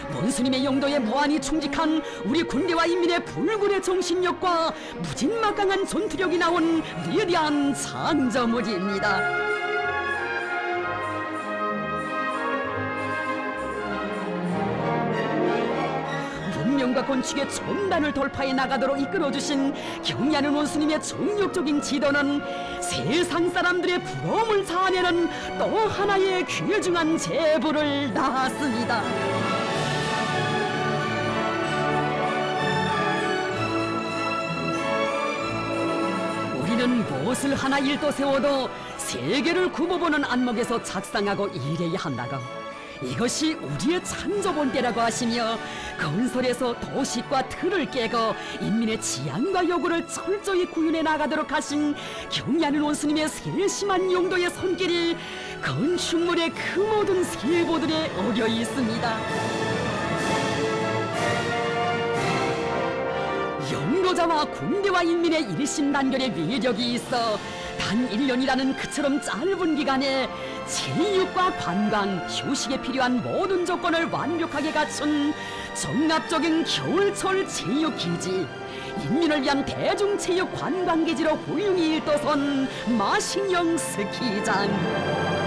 원수님의 용도에 무한히 충직한 우리 군대와 인민의 불굴의 정신력과 무진막강한 전투력이 나온 위대한 창조물입니다. 문명과 건축의 첨단을 돌파해 나가도록 이끌어주신 경의하는 원수님의 정력적인 지도는 세상 사람들의 부러움을 자아내는 또 하나의 귀중한 제보를 낳았습니다. 우리는 무엇을 하나 일도 세워도 세계를 굽어보는 안목에서 작상하고 일해야 한다고, 이것이 우리의 창조본때라고 하시며 건설에서 도식과 틀을 깨고 인민의 지향과 요구를 철저히 구현해 나가도록 하신 경의하는 원수님의 세심한 용도의 손길이 건축물의 그 모든 세부들에 어겨 있습니다. 영도자와 군대와 인민의 일심단결의 위력이 있어 단 1년이라는 그처럼 짧은 기간에 체육과 관광, 휴식에 필요한 모든 조건을 완벽하게 갖춘 종합적인 겨울철 체육기지, 인민을 위한 대중체육 관광기지로 훌륭히 일도선 마신령 스키장.